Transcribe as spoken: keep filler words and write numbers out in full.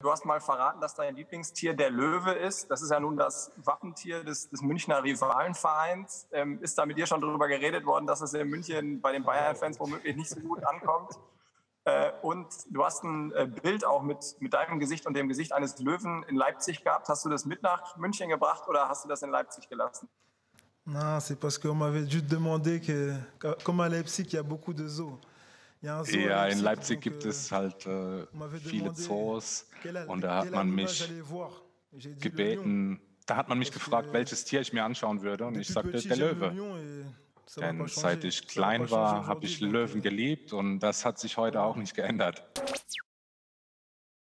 Du hast mal verraten, dass dein Lieblingstier der Löwe ist. Das ist ja nun das Wappentier des, des Münchner Rivalenvereins. Ähm, ist da mit dir schon darüber geredet worden, dass es in München bei den Bayern-Fans womöglich nicht so gut ankommt? Äh, und du hast ein äh, Bild auch mit, mit deinem Gesicht und dem Gesicht eines Löwen in Leipzig gehabt. Hast du das mit nach München gebracht oder hast du das in Leipzig gelassen? Non, c'est parce qu'on m'avait juste demandé que, comme à Leipzig, il y a beaucoup de zoos. Ja, in Leipzig gibt es halt äh, viele Zoos und da hat man mich gebeten, da hat man mich gefragt, welches Tier ich mir anschauen würde und ich sagte, der Löwe. Denn seit ich klein war, habe ich Löwen geliebt und das hat sich heute auch nicht geändert.